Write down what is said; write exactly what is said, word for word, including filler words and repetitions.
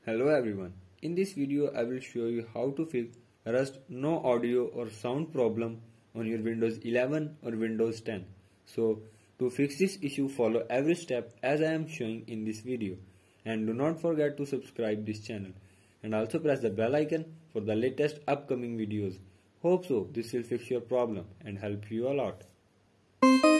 Hello everyone, in this video I will show you how to fix Rust no audio or sound problem on your Windows eleven or Windows ten. So to fix this issue, follow every step as I am showing in this video, and do not forget to subscribe this channel and also press the bell icon for the latest upcoming videos. Hope so this will fix your problem and help you a lot.